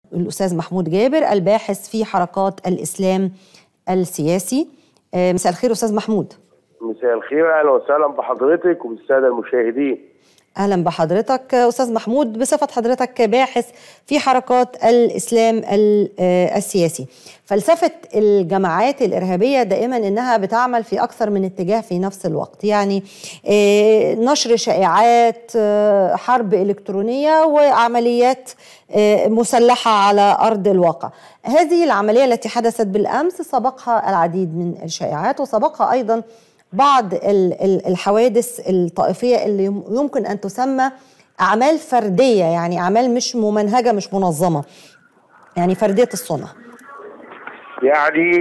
الأستاذ محمود جابر الباحث في حركات الإسلام السياسي. مساء الخير أستاذ محمود. مساء الخير، أهلا وسهلا بحضرتك وبالسادة المشاهدين. أهلا بحضرتك أستاذ محمود. بصفة حضرتك باحث في حركات الإسلام السياسي، فلسفة الجماعات الإرهابية دائما إنها بتعمل في أكثر من اتجاه في نفس الوقت، يعني نشر شائعات، حرب إلكترونية، وعمليات مسلحة على أرض الواقع. هذه العملية التي حدثت بالأمس سبقها العديد من الشائعات، وسبقها أيضا بعض الحوادث الطائفية اللي يمكن أن تسمى أعمال فردية، يعني أعمال مش ممنهجة مش منظمة، يعني فردية الصنع. يعني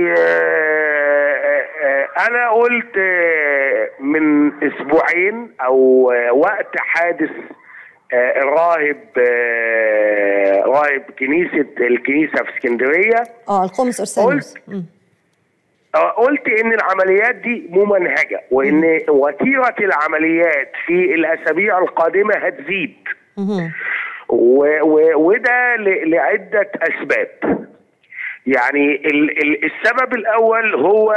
أنا قلت من أسبوعين أو وقت حادث راهب الكنيسة في اسكندرية، القمص أرسانيوس، قلت ان العمليات دي ممنهجه، وان وتيره العمليات في الاسابيع القادمه هتزيد، وده لعده اسباب. يعني السبب الاول هو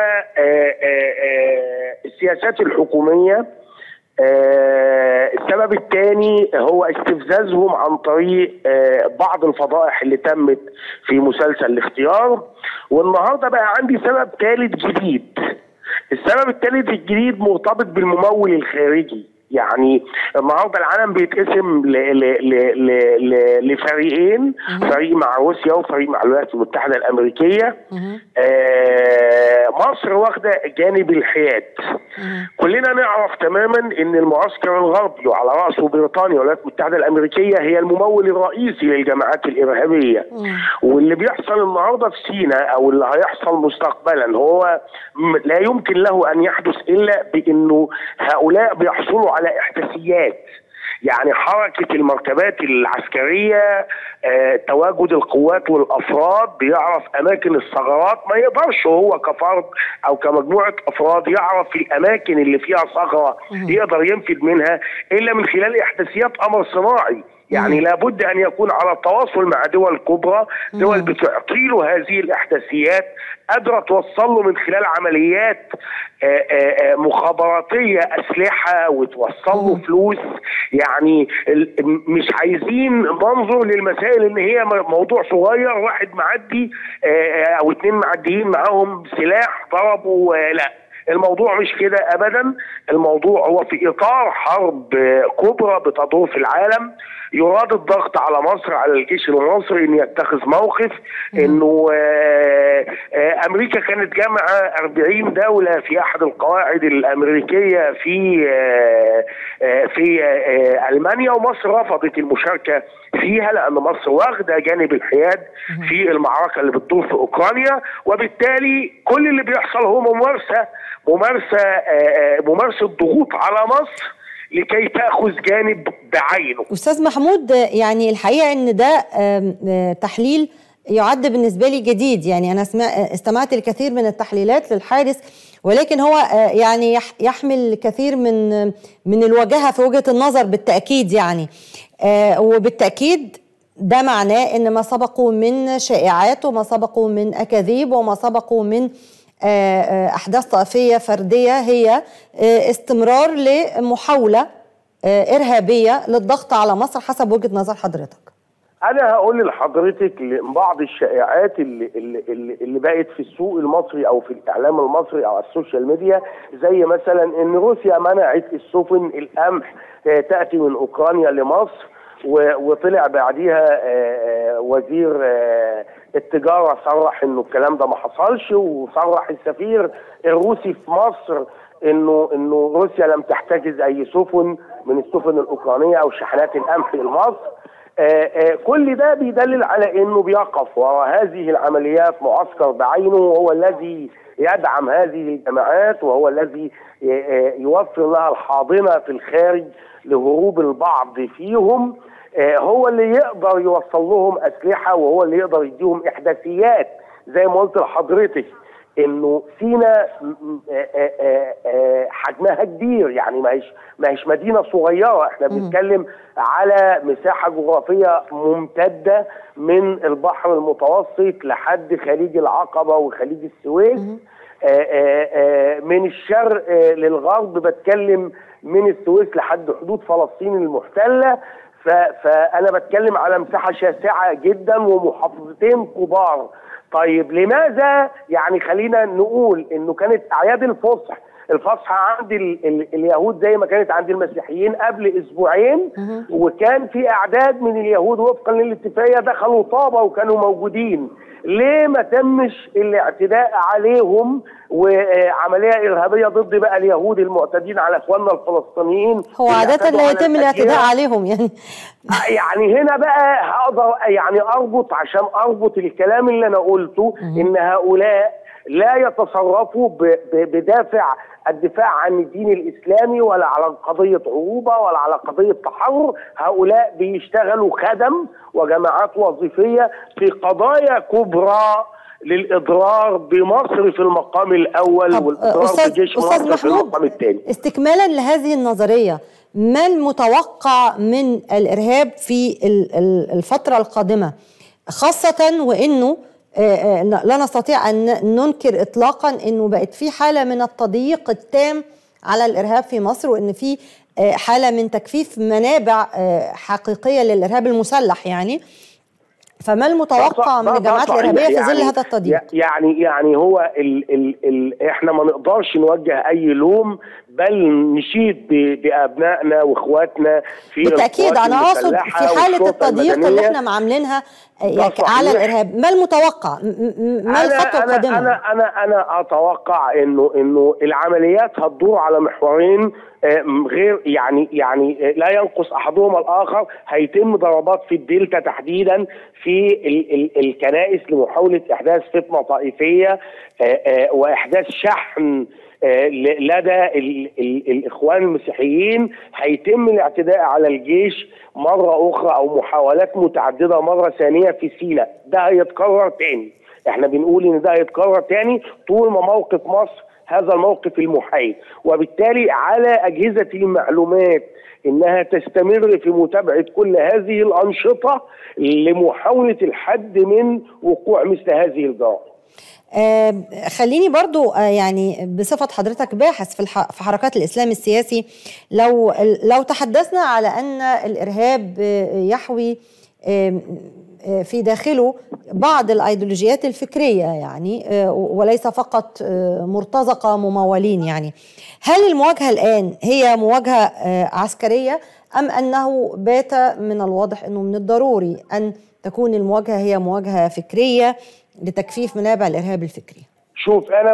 السياسات الحكوميه. السبب الثاني هو استفزازهم عن طريق بعض الفضائح اللي تمت في مسلسل الاختيار. والنهارده بقى عندي سبب ثالث جديد. السبب الثالث الجديد مرتبط بالممول الخارجي. يعني النهارده العالم بيتقسم لفريقين، فريق مع روسيا وفريق مع الولايات المتحده الامريكيه. مصر واخده جانب الحياد. كلنا نعرف تماما ان المعسكر الغربي وعلى راسه بريطانيا والولايات المتحده الامريكيه هي الممول الرئيسي للجماعات الارهابيه. واللي بيحصل النهارده في سيناء او اللي هيحصل مستقبلا هو لا يمكن له ان يحدث الا بانه هؤلاء بيحصلوا على احداثيات. يعني حركة المركبات العسكرية، تواجد القوات والأفراد، بيعرف أماكن الثغرات. ما يقدرش هو كفرد أو كمجموعة أفراد يعرف الأماكن اللي فيها ثغرة يقدر ينفذ منها إلا من خلال إحداثيات أمر صناعي. يعني لابد أن يكون على تواصل مع دول كبرى، دول بتعطي له هذه الإحداثيات، قادرة توصل له من خلال عمليات مخابراتية أسلحة وتوصل له فلوس. يعني مش عايزين ننظر للمسائل إن هي موضوع صغير، واحد معدي أو اتنين معديين معاهم سلاح ضربوا. لا، الموضوع مش كده أبدا. الموضوع هو في إطار حرب كبرى بتدور في العالم. يراد الضغط على مصر، على الجيش المصري، ان يتخذ موقف. انه امريكا كانت جامعه 40 دوله في احد القواعد الامريكيه في المانيا، ومصر رفضت المشاركه فيها لان مصر واخده جانب الحياد في المعركه اللي بتدور في اوكرانيا. وبالتالي كل اللي بيحصل هو ممارسه ضغوط على مصر لكي تأخذ جانب بعينه. أستاذ محمود، يعني الحقيقة أن ده تحليل يعد بالنسبة لي جديد. يعني أنا استمعت الكثير من التحليلات للحادث، ولكن هو يعني يحمل كثير من الوجهة في وجهة النظر بالتأكيد. يعني وبالتأكيد ده معناه أن ما سبقوا من شائعات وما سبقوا من أكاذيب وما سبقوا من أحداث طائفية فردية هي استمرار لمحاولة إرهابية للضغط على مصر حسب وجهة نظر حضرتك. أنا هقول لحضرتك بعض الشائعات اللي بقت في السوق المصري أو في الإعلام المصري أو على السوشيال ميديا، زي مثلا إن روسيا منعت السفن القمح تأتي من أوكرانيا لمصر، وطلع بعديها وزير التجارة صرح انه الكلام ده ما حصلش، وصرح السفير الروسي في مصر انه روسيا لم تحتجز اي سفن من السفن الاوكرانية او شحنات القمح لمصر. كل ده بيدلل على انه بيقف وراء هذه العمليات معسكر بعينه، وهو الذي يدعم هذه الجماعات، وهو الذي يوفر لها الحاضنة في الخارج لهروب البعض فيهم. هو اللي يقدر يوصل لهم أسلحة، وهو اللي يقدر يديهم إحداثيات. زي ما قلت لحضرتك انه سيناء حجمها كبير، يعني ما هيش مدينه صغيره، احنا بنتكلم على مساحه جغرافيه ممتده من البحر المتوسط لحد خليج العقبه وخليج السويس. من الشرق للغرب بتكلم من السويس لحد حدود فلسطين المحتله. فانا بتكلم على مساحه شاسعه جدا ومحافظتين كبار. طيب لماذا؟ يعني خلينا نقول انه كانت اعياد الفصح عند اليهود زي ما كانت عند المسيحيين قبل اسبوعين، وكان في اعداد من اليهود وفقا للاتفاقيه دخلوا طابه وكانوا موجودين. ليه ما تمش الاعتداء عليهم وعمليه ارهابيه ضد بقى اليهود المعتدين على اخواننا الفلسطينيين؟ هو عاده لا يتم الاعتداء عليهم يعني هنا بقى هقدر يعني عشان اربط الكلام اللي انا قلته ان هؤلاء لا يتصرفوا الدفاع عن الدين الإسلامي ولا على قضية عروبة ولا على قضية تحرر. هؤلاء بيشتغلوا خدم وجماعات وظيفية في قضايا كبرى للإضرار بمصر في المقام الأول والإضرار بجيش مصر في المقام الثاني. استكمالا لهذه النظرية، ما المتوقع من الإرهاب في الفترة القادمة، خاصة وإنه لا نستطيع أن ننكر إطلاقا أنه بقت في حالة من التضييق التام على الإرهاب في مصر، وأن في حالة من تكثيف منابع حقيقية للإرهاب المسلح يعني. فما المتوقع من الجماعات الإرهابية في ظل هذا التضييق؟ يعني هو احنا ما نقدرش نوجه أي لوم، بل نشيد بأبنائنا وإخواتنا في بالتأكيد. أنا أقصد في حالة التضييق اللي احنا معاملينها على الإرهاب، ما المتوقع؟ ما الخطوة القادمة؟ أنا أتوقع إنه العمليات هتدور على محورين غير يعني لا ينقص احدهما الاخر. هيتم ضربات في الدلتا تحديدا في الكنائس لمحاوله احداث فتنه طائفيه واحداث شحن لدى الاخوان المسيحيين. هيتم الاعتداء على الجيش مره اخرى او محاولات متعدده مره ثانيه في سيناء. ده هيتكرر تاني، احنا بنقول ان ده هيتكرر تاني طول ما موقف مصر هذا الموقف المحايد. وبالتالي على أجهزة المعلومات إنها تستمر في متابعة كل هذه الأنشطة لمحاولة الحد من وقوع مثل هذه الجرائم. خليني برضو يعني بصفة حضرتك باحث في حركات الإسلام السياسي، لو تحدثنا على أن الإرهاب يحوي في داخله بعض الأيديولوجيات الفكرية يعني، وليس فقط مرتزقة ممولين يعني، هل المواجهة الآن هي مواجهة عسكرية أم أنه بات من الواضح أنه من الضروري أن تكون المواجهة هي مواجهة فكرية لتكفيف منابع الإرهاب الفكري؟ شوف، أنا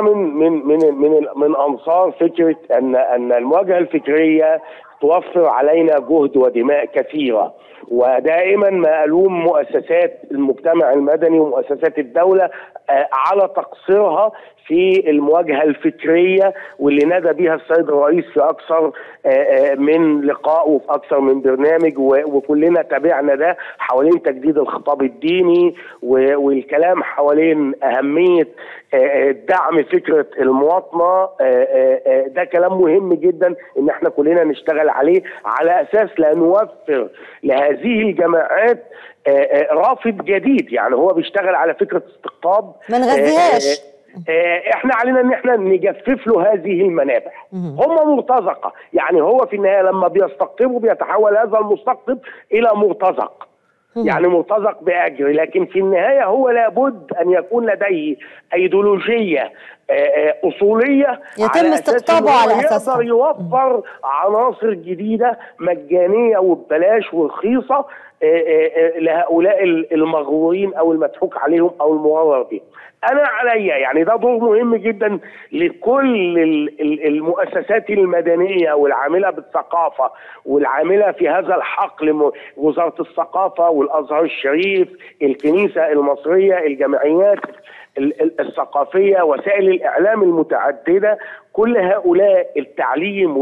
من أنصار فكرة أن المواجهة الفكرية توفر علينا جهد ودماء كثيرة، ودائما ما ألوم مؤسسات المجتمع المدني ومؤسسات الدولة على تقصيرها في المواجهة الفكرية، واللي نادى بها السيد الرئيس في أكثر من لقاء وفي أكثر من برنامج، وكلنا تابعنا ده حوالين تجديد الخطاب الديني والكلام حوالين أهمية دعم فكرة المواطنة. ده كلام مهم جدا إن احنا كلنا نشتغل عليه على أساس لا نوفر لهذه الجماعات رافد جديد. يعني هو بيشتغل على فكرة استقطاب ما نغذيهاش. احنا علينا ان احنا نجفف له هذه المنابع. هم مرتزقة، يعني هو في النهاية لما بيستقطبوا بيتحول هذا المستقطب الى مرتزق، يعني مرتزق بأجر، لكن في النهاية هو لابد أن يكون لديه أيديولوجية أصولية يتم استقطابه على أساسها، يقدر يوفر عناصر جديدة مجانية وببلاش ورخيصة لهؤلاء المغرورين أو المضحوك عليهم أو المغرر بهم. أنا عليا يعني ده دور مهم جدا لكل المؤسسات المدنية والعاملة بالثقافة والعاملة في هذا الحقل، وزارة الثقافة والأزهر الشريف، الكنيسة المصرية، الجمعيات الثقافية، وسائل الإعلام المتعددة، كل هؤلاء، التعليم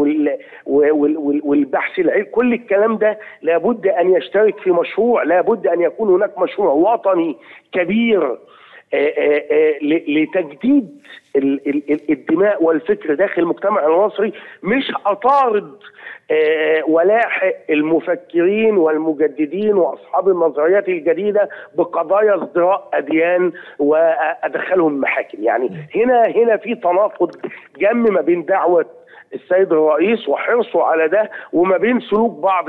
والبحث العلمي، كل الكلام ده لابد أن يشترك في مشروع، لابد أن يكون هناك مشروع وطني كبير لتجديد الدماء والفكر داخل المجتمع المصري، مش أطارد ولاحق المفكرين والمجددين واصحاب النظريات الجديده بقضايا ازدراء اديان وادخلهم محاكم. يعني هنا في تناقض جم ما بين دعوه السيد الرئيس وحرصه على ده وما بين سلوك بعض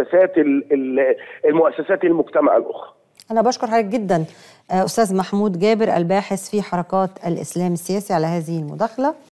المؤسسات المجتمع الاخرى. انا بشكر حضرتك جدا استاذ محمود جابر الباحث في حركات الاسلام السياسي على هذه المداخله.